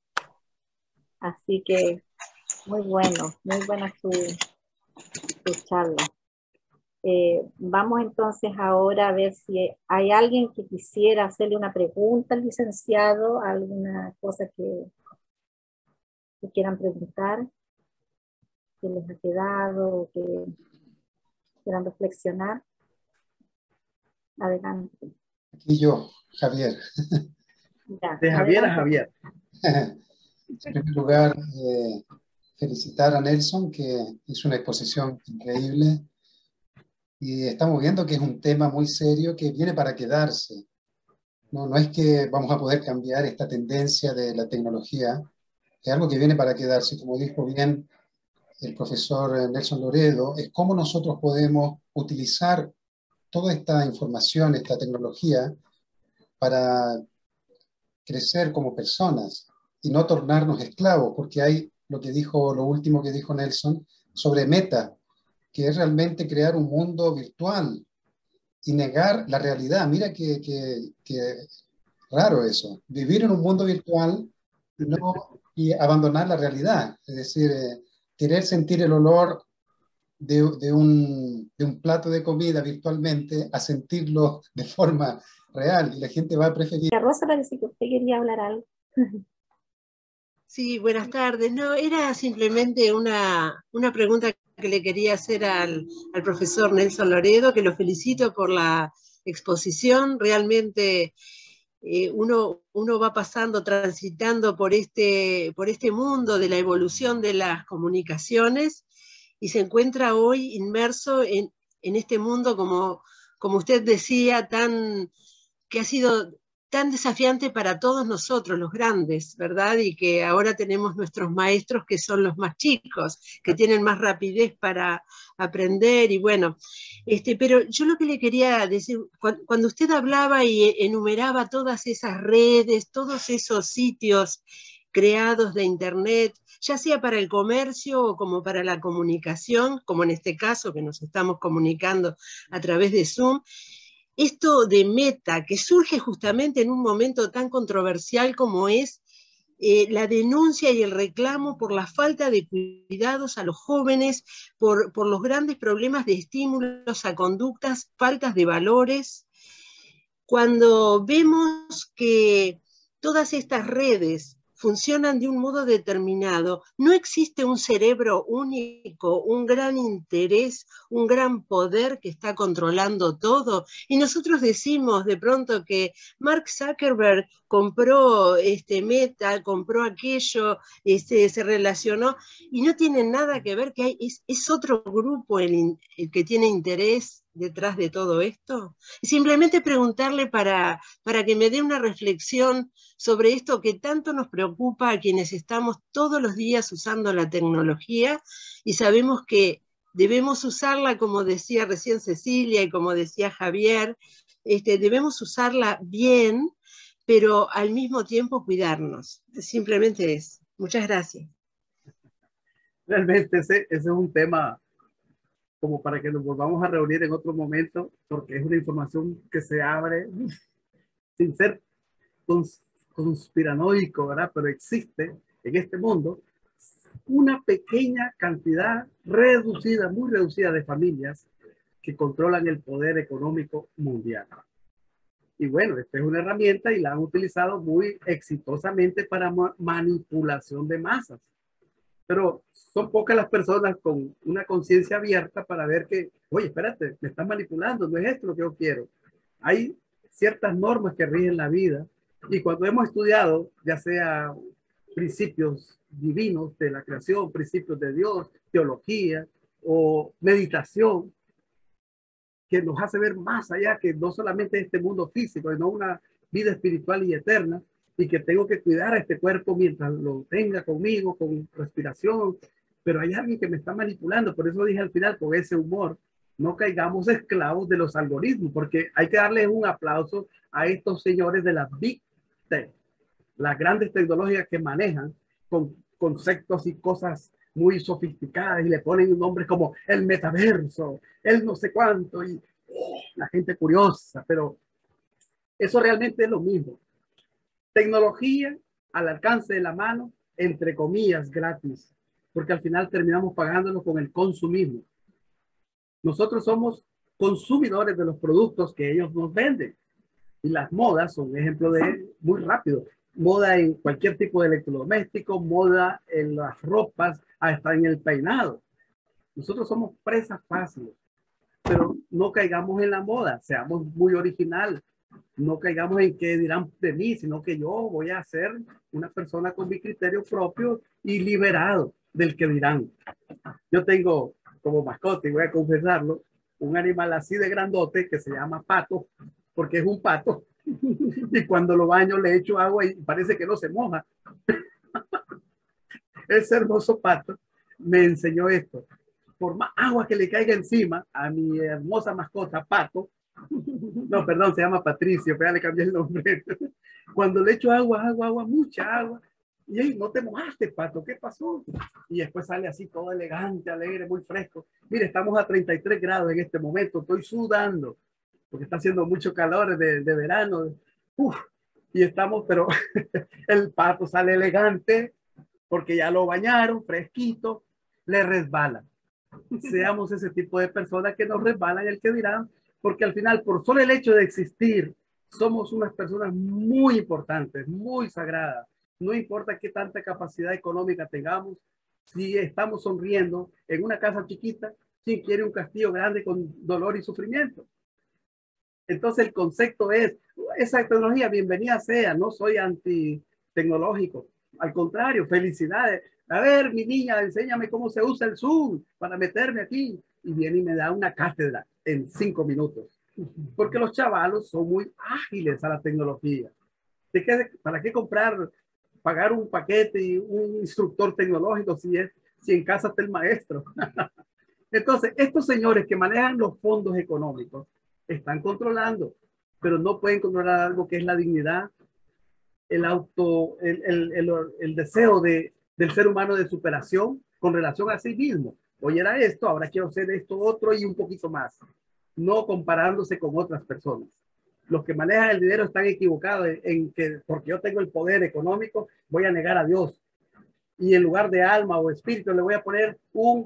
Así que muy bueno, muy buena su, su charla. Eh, vamos entonces ahora a ver si hay alguien que quisiera hacerle una pregunta al licenciado, alguna cosa que, que quieran preguntar, que les ha quedado, que quieran reflexionar. Adelante. Aquí yo, Javier. Ya, de Javier adelante. a Javier. En primer lugar, eh, felicitar a Nelson, que hizo una exposición increíble. Y estamos viendo que es un tema muy serio que viene para quedarse. No, no es que vamos a poder cambiar esta tendencia de la tecnología, es algo que viene para quedarse. Como dijo bien el profesor Nelson Loredo, es cómo nosotros podemos utilizar toda esta información, esta tecnología, para crecer como personas y no tornarnos esclavos, porque hay lo que dijo, lo último que dijo Nelson sobre meta, que es realmente crear un mundo virtual y negar la realidad. Mira que, que, que raro eso, vivir en un mundo virtual no, y abandonar la realidad, es decir, eh, querer sentir el olor de, de, un, de un plato de comida virtualmente a sentirlo de forma real, y la gente va a preferir. Rosa, parece que usted quería hablar algo. Sí, buenas tardes. No, era simplemente una, una pregunta que le quería hacer al, al profesor Nelson Loredo, que lo felicito por la exposición. Realmente eh, uno, uno va pasando, transitando por este, por este mundo de la evolución de las comunicaciones y se encuentra hoy inmerso en, en este mundo como, como usted decía, tan, que ha sido tan desafiante para todos nosotros, los grandes, ¿verdad? Y que ahora tenemos nuestros maestros que son los más chicos, que tienen más rapidez para aprender y bueno. Este, pero yo lo que le quería decir, cuando usted hablaba y enumeraba todas esas redes, todos esos sitios creados de Internet, ya sea para el comercio o como para la comunicación, como en este caso que nos estamos comunicando a través de Zoom, esto de Meta, que surge justamente en un momento tan controversial como es eh, la denuncia y el reclamo por la falta de cuidados a los jóvenes, por, por los grandes problemas de estímulos a conductas, faltas de valores. Cuando vemos que todas estas redes funcionan de un modo determinado, no existe un cerebro único, un gran interés, un gran poder que está controlando todo. Y nosotros decimos de pronto que Mark Zuckerberg compró este Meta, compró aquello, este, se relacionó, y no tiene nada que ver, que hay, es, es otro grupo el, el que tiene interés detrás de todo esto. Y simplemente preguntarle para, para que me dé una reflexión sobre esto que tanto nos preocupa a quienes estamos todos los días usando la tecnología y sabemos que debemos usarla, como decía recién Cecilia y como decía Javier, este, debemos usarla bien, pero al mismo tiempo cuidarnos. Simplemente es. Muchas gracias. Realmente ese, ese es un tema como para que nos volvamos a reunir en otro momento, porque es una información que se abre uf, sin ser cons conspiranoico, ¿verdad? Pero existe en este mundo una pequeña cantidad reducida, muy reducida de familias que controlan el poder económico mundial. Y bueno, esta es una herramienta y la han utilizado muy exitosamente para ma manipulación de masas. Pero son pocas las personas con una conciencia abierta para ver que, oye, espérate, me están manipulando, no es esto lo que yo quiero. Hay ciertas normas que rigen la vida y cuando hemos estudiado, ya sea principios divinos de la creación, principios de Dios, teología o meditación, que nos hace ver más allá que no solamente este mundo físico, sino una vida espiritual y eterna, y que tengo que cuidar a este cuerpo mientras lo tenga conmigo, con respiración, pero hay alguien que me está manipulando. Por eso dije al final, con ese humor, no caigamos esclavos de los algoritmos, porque hay que darles un aplauso a estos señores de las Big Tech, las grandes tecnologías que manejan con conceptos y cosas muy sofisticadas y le ponen un nombre como el metaverso, el no sé cuánto, y oh, la gente curiosa, pero eso realmente es lo mismo. Tecnología al alcance de la mano, entre comillas, gratis, porque al final terminamos pagándolo con el consumismo. Nosotros somos consumidores de los productos que ellos nos venden. Y las modas son un ejemplo de muy rápido. Moda en cualquier tipo de electrodoméstico, moda en las ropas, hasta en el peinado. Nosotros somos presas fáciles, pero no caigamos en la moda, seamos muy original. No caigamos en qué dirán de mí, sino que yo voy a ser una persona con mi criterio propio y liberado del que dirán. Yo tengo como mascota, y voy a confesarlo, un animal así de grandote que se llama Pato, porque es un pato. Y cuando lo baño le echo agua y parece que no se moja. Ese hermoso pato me enseñó esto. Por más agua que le caiga encima a mi hermosa mascota, Pato, no, perdón, se llama Patricio, pero ya le cambié el nombre. Cuando le echo agua, agua, agua, mucha agua, y ahí no te mojaste, Pato, ¿qué pasó? Y después sale así todo elegante, alegre, muy fresco. Mire, estamos a treinta y tres grados en este momento, estoy sudando, porque está haciendo mucho calor de, de verano. Uf, y estamos, pero el Pato sale elegante, porque ya lo bañaron, fresquito, le resbala. Seamos ese tipo de personas que nos resbalan el que dirán, porque al final, por solo el hecho de existir, somos unas personas muy importantes, muy sagradas. No importa qué tanta capacidad económica tengamos, si estamos sonriendo en una casa chiquita, ¿quién quiere un castillo grande con dolor y sufrimiento? Entonces el concepto es, esa tecnología, bienvenida sea, no soy anti-tecnológico, al contrario, felicidades. A ver, mi niña, enséñame cómo se usa el Zoom para meterme aquí. Y viene y me da una cátedra en cinco minutos. Porque los chavalos son muy ágiles a la tecnología. ¿De qué, ¿Para qué comprar, pagar un paquete y un instructor tecnológico si, es, si en casa está el maestro? Entonces, estos señores que manejan los fondos económicos están controlando, pero no pueden controlar algo que es la dignidad, el auto, el, el, el, el deseo de, del ser humano de superación con relación a sí mismo. Hoy era esto, ahora quiero hacer esto otro y un poquito más. No comparándose con otras personas. Los que manejan el dinero están equivocados en, en que porque yo tengo el poder económico voy a negar a Dios. Y en lugar de alma o espíritu le voy a poner un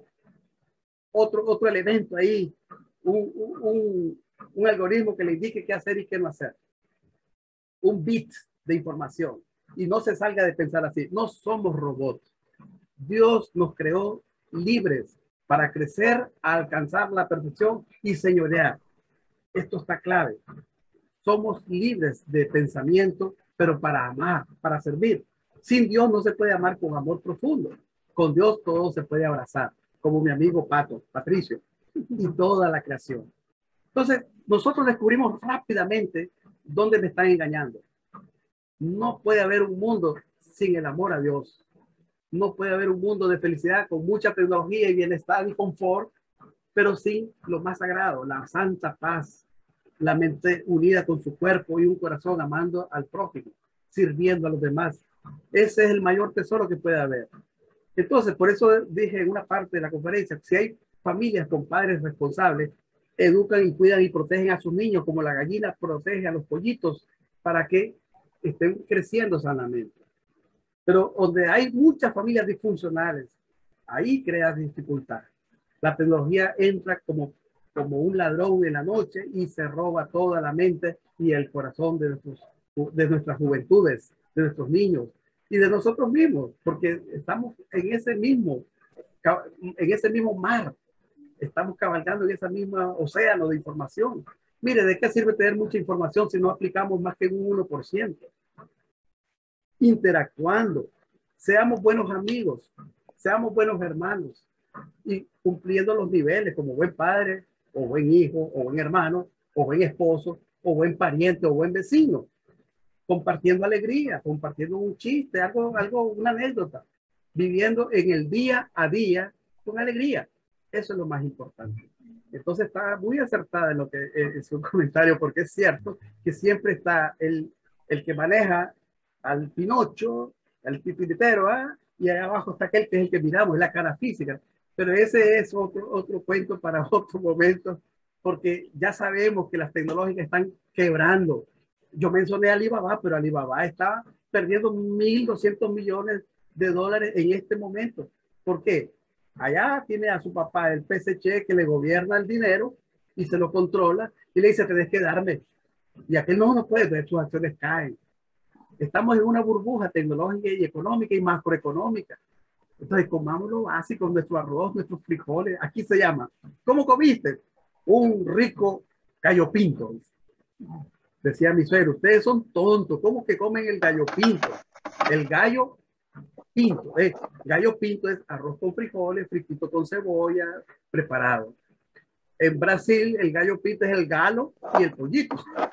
otro, otro elemento ahí, un, un, un algoritmo que le indique qué hacer y qué no hacer. Un bit de información. Y no se salga de pensar así. No somos robots. Dios nos creó libres para crecer, alcanzar la perfección y señorear. Esto está clave. Somos libres de pensamiento, pero para amar, para servir. Sin Dios no se puede amar con amor profundo. Con Dios todo se puede abrazar, como mi amigo Pato, Patricio, y toda la creación. Entonces, nosotros descubrimos rápidamente dónde me están engañando. No puede haber un mundo sin el amor a Dios. No puede haber un mundo de felicidad con mucha tecnología y bienestar y confort, pero sin lo más sagrado, la santa paz, la mente unida con su cuerpo y un corazón amando al prójimo, sirviendo a los demás. Ese es el mayor tesoro que puede haber. Entonces, por eso dije en una parte de la conferencia, si hay familias con padres responsables, educan y cuidan y protegen a sus niños como la gallina protege a los pollitos para que estén creciendo sanamente. Pero donde hay muchas familias disfuncionales, ahí crea dificultad. La tecnología entra como, como un ladrón en la noche y se roba toda la mente y el corazón de, nuestros, de nuestras juventudes, de nuestros niños y de nosotros mismos, porque estamos en ese mismo, en ese mismo mar, estamos cabalgando en ese mismo océano de información. Mire, ¿de qué sirve tener mucha información si no aplicamos más que un uno por ciento? Interactuando, seamos buenos amigos, seamos buenos hermanos y cumpliendo los niveles como buen padre o buen hijo o buen hermano o buen esposo o buen pariente o buen vecino, compartiendo alegría, compartiendo un chiste, algo, algo, una anécdota, viviendo en el día a día con alegría. Eso es lo más importante. Entonces está muy acertada en lo que es su comentario, porque es cierto que siempre está el, el que maneja al Pinocho, al titiritero, ¿eh? Y ahí abajo está aquel que es el que miramos, es la cara física. Pero ese es otro, otro cuento para otro momento, porque ya sabemos que las tecnológicas están quebrando. Yo mencioné a Alibaba, pero Alibaba está perdiendo mil doscientos millones de dólares en este momento. ¿Por qué? Allá tiene a su papá, el P S H, que le gobierna el dinero y se lo controla y le dice, tenés que darme. Y aquel no, no puede, entonces sus acciones caen. Estamos en una burbuja tecnológica y económica y macroeconómica. Entonces, comamos lo básico, nuestro arroz, nuestros frijoles. Aquí se llama, ¿cómo comiste? Un rico gallo pinto. Decía mi suegro, ustedes son tontos, ¿cómo que comen el gallo pinto? El gallo pinto, eh, gallo pinto es arroz con frijoles, fritito con cebolla, preparado. En Brasil, el gallo pinto es el galo y el pollito.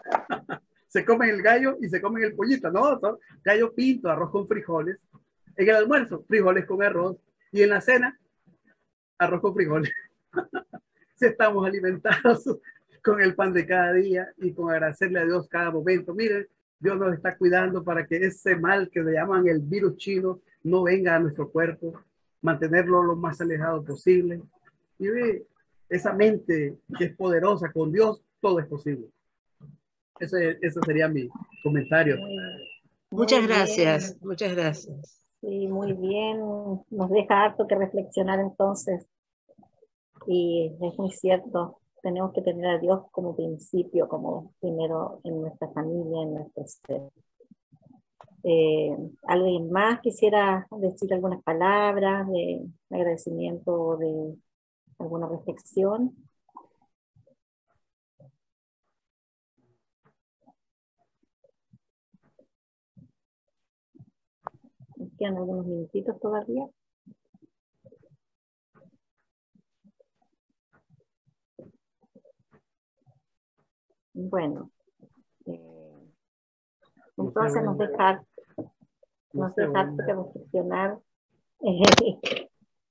Se comen el gallo y se comen el pollito, ¿no? Son gallo pinto, arroz con frijoles. En el almuerzo, frijoles con arroz. Y en la cena, arroz con frijoles. Si estamos alimentados con el pan de cada día y con agradecerle a Dios cada momento. Miren, Dios nos está cuidando para que ese mal que le llaman el virus chino no venga a nuestro cuerpo, mantenerlo lo más alejado posible. Y ve, esa mente que es poderosa con Dios, todo es posible. Ese, ese sería mi comentario. Muchas Muy gracias, bien. muchas gracias. Sí, muy bien. Nos deja harto que reflexionar entonces. Y es muy cierto, tenemos que tener a Dios como principio, como primero en nuestra familia, en nuestro ser. Eh, ¿Alguien más quisiera decir algunas palabras de agradecimiento o de alguna reflexión? Nos quedan algunos minutitos todavía. Bueno, eh, entonces nos deja, nos deja reflexionar eh,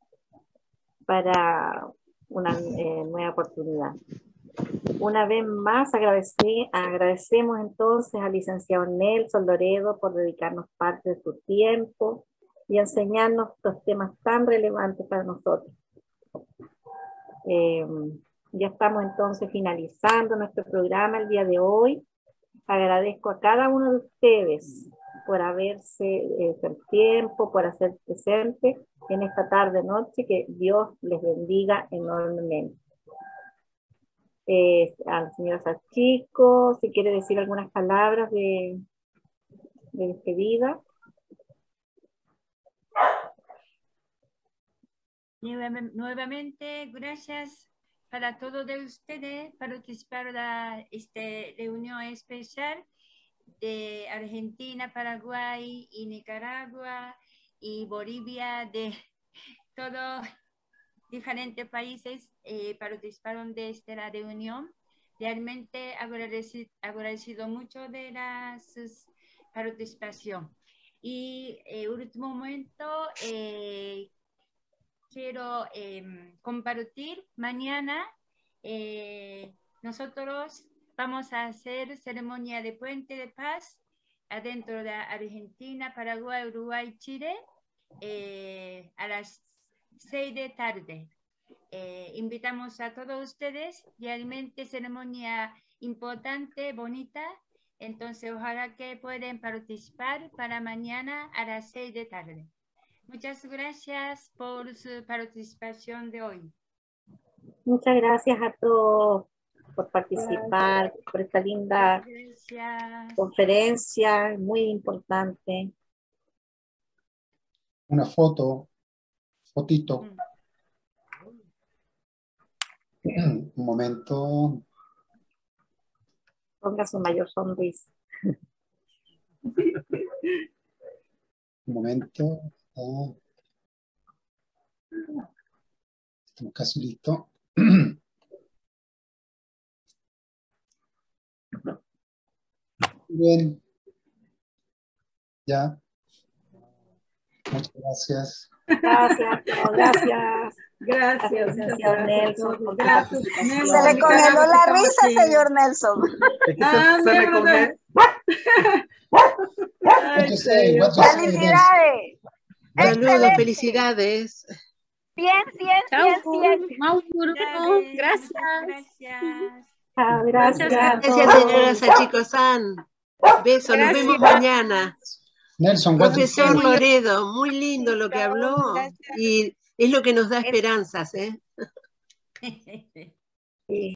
para una eh, nueva oportunidad. Una vez más agradece, agradecemos entonces al licenciado Nelson Loredo por dedicarnos parte de su tiempo y enseñarnos estos temas tan relevantes para nosotros. Eh, ya estamos entonces finalizando nuestro programa el día de hoy. Agradezco a cada uno de ustedes por haberse eh, el tiempo, por hacer presente en esta tarde noche. Que Dios les bendiga enormemente. Eh, a la señora Sachico, si quiere decir algunas palabras de, de despedida. Nuevamente, gracias para todos de ustedes para participar en la este, reunión especial de Argentina, Paraguay y Nicaragua y Bolivia, de todos diferentes países eh, participaron de esta reunión. Realmente agradecido, agradecido mucho de la su participación. Y en eh, último momento, eh, quiero eh, compartir mañana. Eh, nosotros vamos a hacer ceremonia de Puente de Paz adentro de Argentina, Paraguay, Uruguay, Chile, eh, a las seis de tarde. Eh, invitamos a todos ustedes, realmente ceremonia importante, bonita, entonces ojalá que puedan participar para mañana a las seis de tarde. Muchas gracias por su participación de hoy. Muchas gracias a todos por participar, gracias por esta linda gracias. conferencia, muy importante. Una foto, fotito. Mm. Un momento. Ponga su mayor sonrisa. Un momento. Oh. Estamos casi listos. Bien. Ya. Muchas gracias. Gracias, gracias. Gracias, señor Nelson. Por gracias. Se le congeló la risa, señor Nelson. Es que ah, se, se me congeló. ¡Felicidades! Saludos, felicidades. Bien, bien, Chao, bien, bien. Gracias. Gracias. Ah, gracias. Gracias, señora Sachico-san. Besos, nos vemos mañana. Nelson, profesor Loredo, muy lindo lo que habló y es lo que nos da esperanzas, ¿eh? Sí.